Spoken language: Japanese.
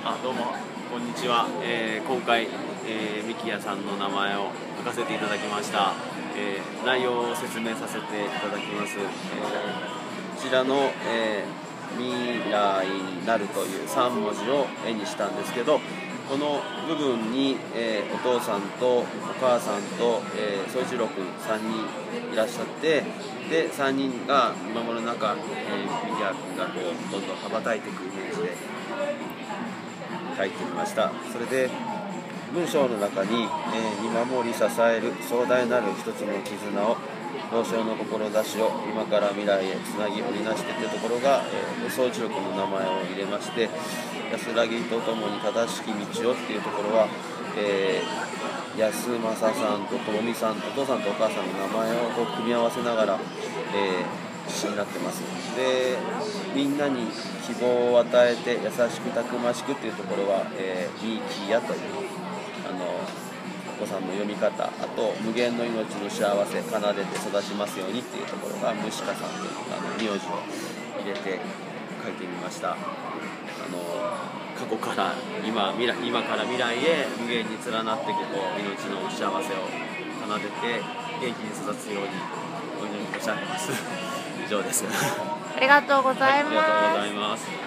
どうもこんにちは。今回、ミキヤさんの名前を書かせていただきました。内容を説明させていただきます。こちらの、未来になるという3文字を絵にしたんですけど、この部分に、お父さんとお母さんと、宗一郎君3人いらっしゃって、で3人が見守る中、ミキヤ君がこうどんどん羽ばたいていくイメージで書いてみました。それで文章の中に、見守り支える壮大なる一つの絆を老少の志を今から未来へつなぎ織りなしてというところが、宗一郎君の名前を入れまして、安らぎとともに正しき道をっていうところは、安政さんと智美さん、お父さんとお母さんの名前をこう組み合わせながら、詩になってます。で、みんなに希望を与えて優しくたくましくっていうところは、ミキヤというお子さんの読み方、あと無限の命の幸せ奏でて育ちますようにっていうところがムシカさんという名字を入れて書いてみました。過去から今から未来へ無限に連なっていく命の幸せを奏でて元気に育つようにお祈り申し上げます。以上です。 ありがとうございます。 ありがとうございます。